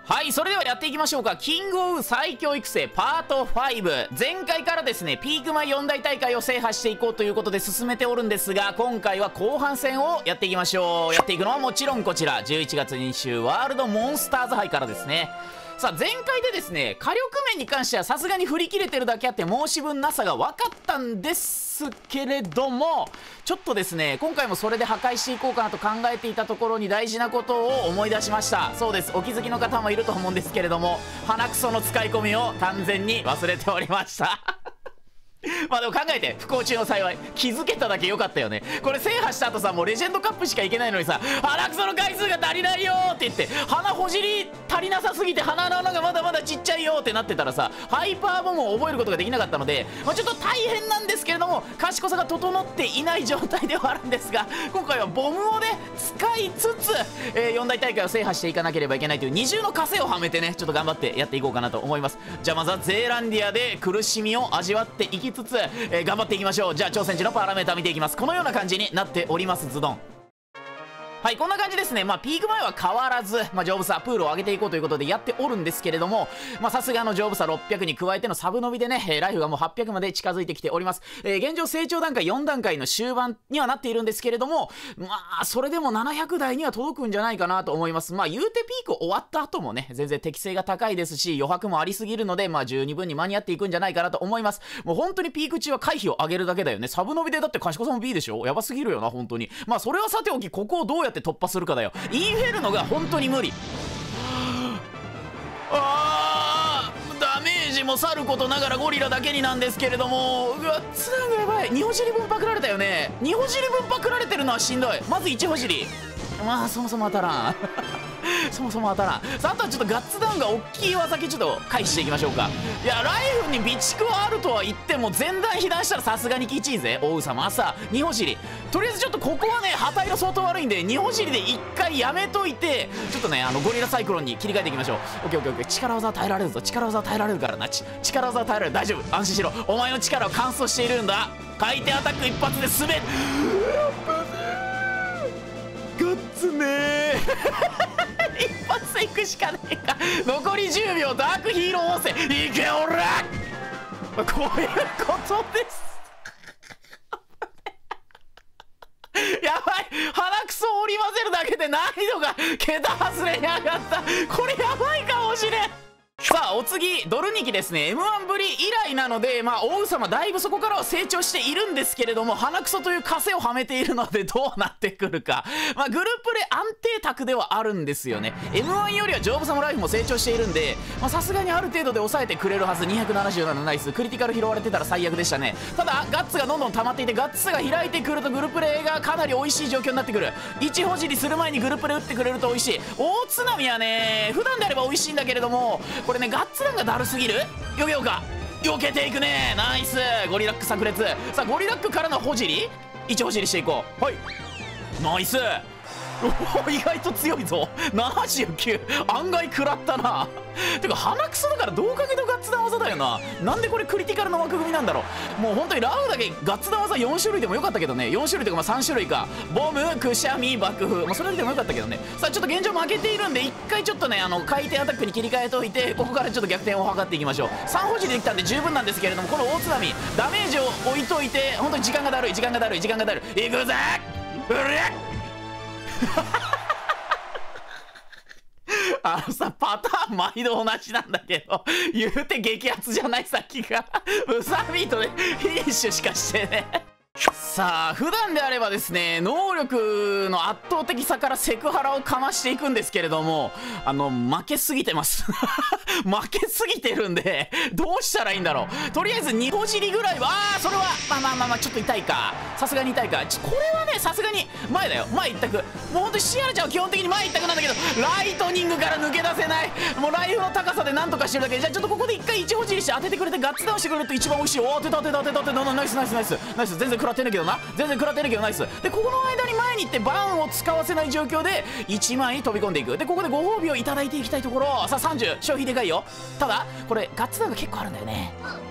はい、それではやっていきましょうか。キングオブ最強育成パート5。前回からですね、ピーク前4大大会を制覇していこうということで進めておるんですが、今回は後半戦をやっていきましょう。やっていくのはもちろんこちら、11月2週ワールドモンスターズ杯からですね。さあ、前回でですね、火力面に関してはさすがに振り切れてるだけあって申し分なさが分かったんですけれども、ちょっとですね、今回もそれで破壊していこうかなと考えていたところに大事なことを思い出しました。そうです、お気づきの方もいると思うんですけれども、鼻くその使い込みを完全に忘れておりましたまあでも考えて、不幸中の幸い、気づけただけ良かったよね。これ制覇した後さ、もうレジェンドカップしか行けないのにさ、鼻くその回数が足りないよって言って、鼻ほじり足りなさすぎて鼻の穴がまだまだちっちゃいよってなってたらさ、ハイパーボムを覚えることができなかったので、まあ、ちょっと大変なんですけれども、賢さが整っていない状態ではあるんですが、今回はボムをね使いつつ、4大大会を制覇していかなければいけないという二重の枷をはめてね、ちょっと頑張ってやっていこうかなと思います。じゃあまずはゼーランディアで苦しみを味わっていきつつ、頑張っていきましょう。じゃあ挑戦時のパラメータ見ていきます。このような感じになっております。ズドン。はい、こんな感じですね。まあ、ピーク前は変わらず、まあ、丈夫さ、プールを上げていこうということでやっておるんですけれども、まあ、さすがの丈夫さ600に加えてのサブ伸びでね、ライフがもう800まで近づいてきております。現状成長段階4段階の終盤にはなっているんですけれども、まあ、それでも700台には届くんじゃないかなと思います。まあ、言うてピーク終わった後もね、全然適性が高いですし、余白もありすぎるので、まあ、十二分に間に合っていくんじゃないかなと思います。もう本当にピーク中は回避を上げるだけだよね。サブ伸びでだって賢さも B でしょ。やばすぎるよな、本当に。まあ、それはさておき、ここをどうやって突破するかだよ。インフェルノが本当に無理。ダメージもさることながらゴリラだけになんですけれども、うわ、ツナがやばい。2ほじり分パクられたよね。2ほじり分パクられてるのはしんどい。まず1ほじり、まあそもそも当たらんそもそも当たらん。さあ、あとはちょっとガッツダウンが大きい技だけちょっと回避していきましょうか。いや、ライフに備蓄はあるとは言っても前段被弾したらさすがにきちいぜ。王様さ2ほじり、とりあえずちょっとここはね旗色相当悪いんで2ほじりで1回やめといて、ちょっとねゴリラサイクロンに切り替えていきましょう。オッケーオッケーオッケー。力技は耐えられるぞ。力技は耐えられるからな。力技は耐えられる。大丈夫、安心しろ。お前の力を乾燥しているんだ。回転アタック一発で滑るガッツね一発でいくしかねえか。残り10秒、ダークヒーロー音声いけおらこういうことですやばい、鼻くそを織り交ぜるだけで難易度が桁外れに上がった。これやばいかもしれん。さあ、お次ドルニキですね。 M1 ぶり以来なので、まあ王様だいぶそこからは成長しているんですけれども、鼻くそという枷をはめているのでどうなってくるか。まあグループで安定卓ではあるんですよね。 M1 よりは丈夫さもライフも成長しているんで、さすがにある程度で抑えてくれるはず。277ナイス。クリティカル拾われてたら最悪でしたね。ただガッツがどんどん溜まっていて、ガッツが開いてくるとグループレイがかなり美味しい状況になってくる。1ほじりする前にグループレイ打ってくれると美味しい。大津波はね普段であれば美味しいんだけれども、これねガッツランがだるすぎる。よけようか。避けていくね。ナイス。ゴリラック炸裂。さあゴリラックからのほじり、1ほじりしていこう。はい、ナイス。意外と強いぞ。79、案外食らったな。てか鼻くそだからどうかけとガッツダン技だよな。なんでこれクリティカルの枠組みなんだろう。もう本当にラウだけガッツダン技4種類でもよかったけどね。4種類とか3種類か。ボム、くしゃみ、爆風、それだけでもよかったけどね。さあちょっと現状負けているんで、一回ちょっとね回転アタックに切り替えておいて、ここからちょっと逆転を図っていきましょう。3ほじりできたんで十分なんですけれども、この大津波ダメージを置いといて、本当に時間がだるい。いくぜうれさ、パターン毎度同じなんだけど、言うて激アツじゃない。さっきがウサビートでフィニッシュしかしてねさあ普段であればですね、能力の圧倒的さからセクハラをかましていくんですけれども、負けすぎてます負けすぎてるんで、どうしたらいいんだろう。とりあえず2ほじりぐらいは、それはまあちょっと痛いか。さすがに痛いか。これはねさすがに前だよ。前一択。もうほんとシアラちゃんは基本的に前一択なんだけど、ライトニングから抜け出せない。もうライフの高さでなんとかしてるだけ。じゃあちょっとここで一回1ほじりして当ててくれてガッツダウンしてくれると一番美味しい。おお、当てたナイス。全然食らってんねんけどな。ナイス。でここの間に前に行ってバーンを使わせない状況で1枚に飛び込んでいく。でここでご褒美をいただいていきたいところ。さあ30、消費でかいよ。ただこれガッツダウンが結構あるんだよね。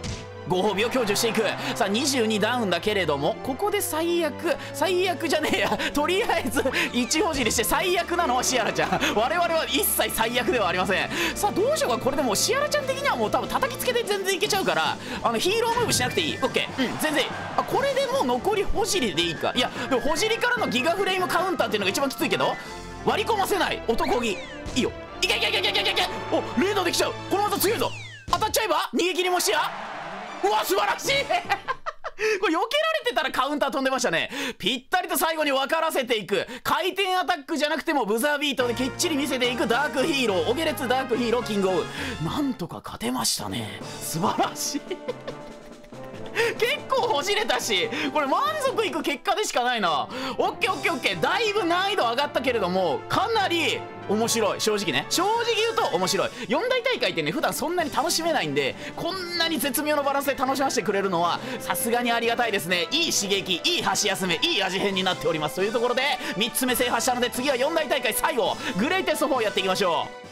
ご褒美を享受していく。さあ22ダウンだけれども、ここで最悪じゃねえや、とりあえず1ほじりして最悪なのはシアラちゃん。我々は一切最悪ではありません。さあどうしようか。これでもうシアラちゃん的にはもう多分叩きつけて全然いけちゃうから、ヒーロームーブしなくていい。オッケー、全然いい。これでもう残りほじりでいいか。いやでもほじりからのギガフレームカウンターっていうのが一番きついけど、割り込ませない男気いいよ。いけいけいけいけいけいけ。お、レードできちゃう。この技強いぞ。当たっちゃえば逃げ切りも視野。うわ素晴らしいこれ避けられてたらカウンター飛んでましたね。ぴったりと最後に分からせていく。回転アタックじゃなくてもブザービートできっちり見せていくダークヒーロー、オゲレツダークヒーローキングオブ。なんとか勝てましたね。素晴らしい結構ほじれたし、これ満足いく結果でしかないな。オッケーオッケーオッケー。だいぶ難易度上がったけれども、かなり面白い。正直ね、正直言うと面白い。4大大会ってね、普段そんなに楽しめないんで、こんなに絶妙なバランスで楽しませてくれるのはさすがにありがたいですね。いい刺激、いい箸休め、いい味変になっております。というところで3つ目制覇したので、次は4大大会最後グレイテスト4やっていきましょう。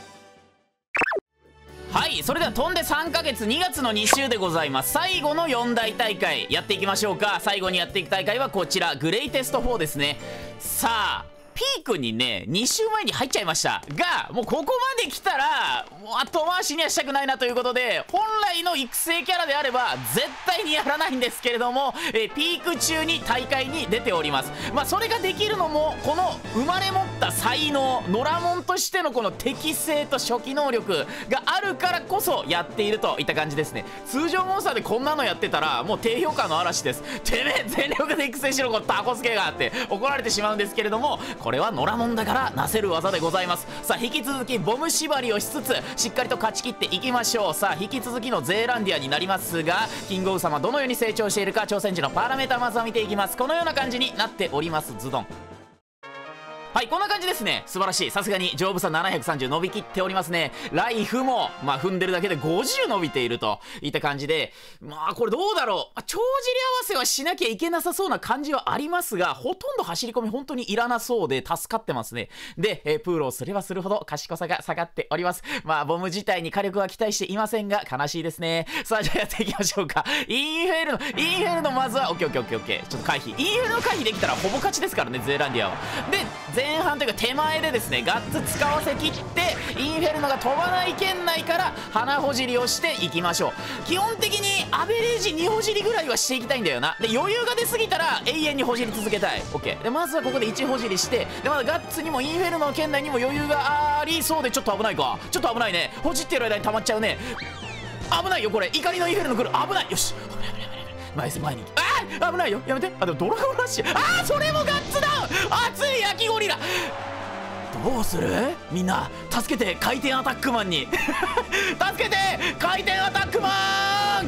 はい、それでは飛んで3ヶ月2月の2週でございます。最後の4大大会やっていきましょうか。最後にやっていく大会はこちら、グレイテスト4ですね。さあピークにね2週前に入っちゃいましたが、もうここまで来たらもう後回しにはしたくないなということで、本来の育成キャラであれば絶対にやらないんですけれども、ピーク中に大会に出ております。それができるのもこの生まれ持った才能、ノラモンとしてのこの適性と初期能力があるからこそやっているといった感じですね。通常モンスターでこんなのやってたらもう低評価の嵐です。てめえ全力で育成しろこのタコスケがって怒られてしまうんですけれども、これはノラモンだからなせる技でございます。さあ引き続きボム縛りをしつつしっかりと勝ち切っていきましょう。さあ引き続きのゼーランディアになりますが、キングオブ様どのように成長しているか挑戦時のパラメータまずは見ていきます。このような感じになっております。ズドン。はい、こんな感じですね。素晴らしい。さすがに丈夫さ730伸びきっておりますね。ライフも踏んでるだけで50伸びているといった感じで、これどうだろう。帳尻合わせはしなきゃいけなさそうな感じはありますが、ほとんど走り込み本当にいらなそうで助かってますね。で、プールをすればするほど賢さが下がっております。ボム自体に火力は期待していませんが悲しいですね。さあじゃあやっていきましょうか。インフェルノまずはオッケーオッケーオッケーオッケー。ちょっと回避、インフェルノ回避できたらほぼ勝ちですからね、ゼーランディアは。で前半というか手前でですねガッツ使わせきって、インフェルノが飛ばない圏内から鼻ほじりをしていきましょう。基本的にアベレージ2ほじりぐらいはしていきたいんだよな。で余裕が出過ぎたら永遠にほじり続けたい。 OK でまずはここで1ほじりして、でまだガッツにもインフェルノの圏内にも余裕がありそうで、ちょっと危ないか。ちょっと危ないね。ほじってる間に溜まっちゃうね。危ないよこれ。怒りのインフェルノ来る。危ない。よし前に。危ないよやめて。でもドラゴンラッシュ。それもガッツダウン。熱い焼きゴリラ。どうするみんな。助けて回転アタックマンに助けて回転アタックマン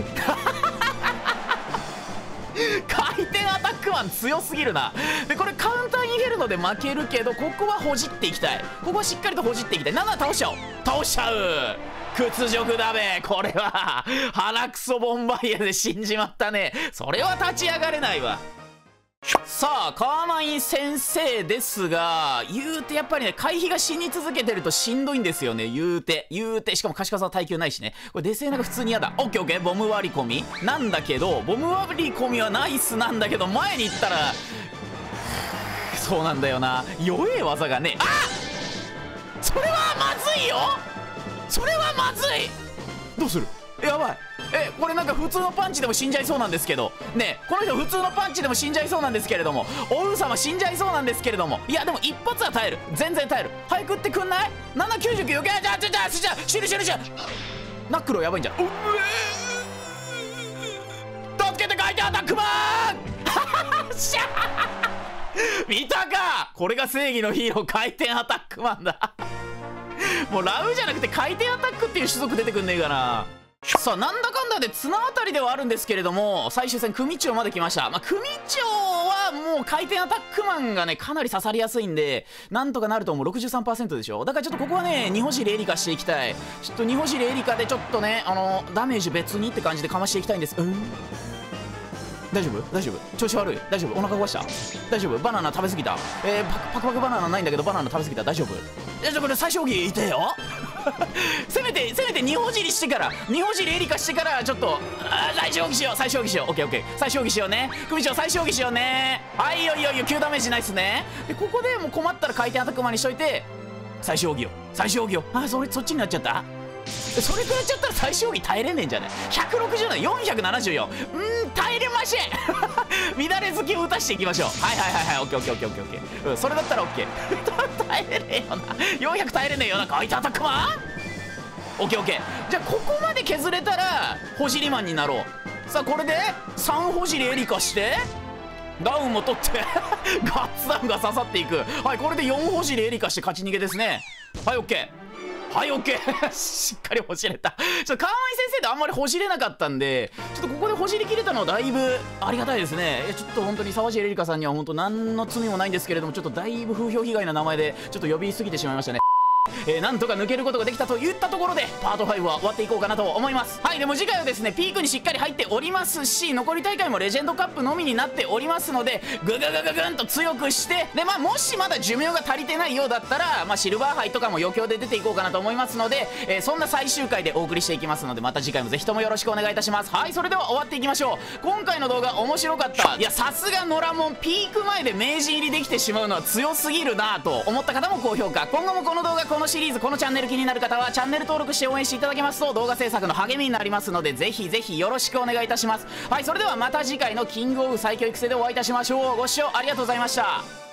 回転アタックマン強すぎるな。でこれカウンターインフェルノで負けるけど、ここはほじっていきたい。ここはしっかりとほじっていきたい。なんなら倒しちゃおう。倒しちゃう。屈辱だべ。これは鼻クソボンバイアで死んじまったね。それは立ち上がれないわ。さあカーマイン先生ですが、言うてやっぱりね回避が死に続けてるとしんどいんですよね。言うてしかも賢さは耐久ないしね。これデセーナが普通に嫌だ。オッケーオッケー。ボム割り込みなんだけど、ボム割り込みはナイスなんだけど、前に行ったらそうなんだよな、弱え技がね。それはまずいよ。それはまずい。どうする。やばい。これなんか普通のパンチでも死んじゃいそうなんですけどね。この人普通のパンチでも死んじゃいそうなんですけれども、おう様死んじゃいそうなんですけれども、いやでも一発は耐える。全然耐える。早く打ってくんない。799。じゃあ死ぬナックロやばいんじゃん。助けて回転アタックマンしゃ見たか。これが正義のヒーロー、回転アタックマンだもうラウじゃなくて回転アタックっていう種族出てくんねえかな。さあなんだかんだで綱渡りではあるんですけれども、最終戦組長まで来ました。組長はもう回転アタックマンがねかなり刺さりやすいんで、なんとかなると思う。 63% でしょ。だからちょっとここはね2ほじりエリカしていきたい。ちょっと2ほじりエリカでちょっとねダメージ別にって感じでかましていきたいんです。大丈夫調子悪い。大丈夫お腹壊した。大丈夫バナナ食べ過ぎた。パクパクバナナないんだけどバナナ食べ過ぎた。大丈夫これ最小儀いてよせめて2ほじりしてから2ほじりエリカしてからちょっと最小技しよう。最小技しよう。オッケーオッケー。最小技しようね。組長最小技しようね。はい、いいよいいよいいよ。9ダメージないっすね。でここでもう困ったら回転アタックマンにしといて最小技をそっちになっちゃった。それくらいちゃったら最小技耐えれねえんじゃない。160の474、耐えれません。乱れ好きを打たしていきましょう。はいオッケーオッケーオッケーオッケー、それだったらオッケー。耐えれねえよな。400耐えれねえよな。回転アタックマンオッケーオッケー。じゃあここまで削れたらほじりマンになろう。さあこれで3ほじりエリカしてダウンも取ってガッツダウンが刺さっていく。はい、これで4ほじりエリカして勝ち逃げですね。はいオッケー。はいオッケー。しっかりほじれた。ちょっと川合先生であんまりほじれなかったんで、ちょっとここでほじりきれたのはだいぶありがたいですね。いやちょっと本当に沢尻エリカさんには本当何の罪もないんですけれども、ちょっとだいぶ風評被害な名前でちょっと呼びすぎてしまいましたね。なんとか抜けることができたといったところでパート5は終わっていこうかなと思います。はい、でも次回はですねピークにしっかり入っておりますし、残り大会もレジェンドカップのみになっておりますので、グンと強くして、でもしまだ寿命が足りてないようだったら、シルバー杯とかも余興で出ていこうかなと思いますので、そんな最終回でお送りしていきますので、また次回もぜひともよろしくお願いいたします。はい、それでは終わっていきましょう。今回の動画面白かった。いやさすがノラモン、ピーク前で名人入りできてしまうのは強すぎるなと思った方も高評価。今後もこの動画、このシリーズ、このチャンネル気になる方はチャンネル登録して応援していただけますと動画制作の励みになりますので、ぜひぜひよろしくお願いいたします。はい、それではまた次回のキングオブ最強育成でお会いいたしましょう。ご視聴ありがとうございました。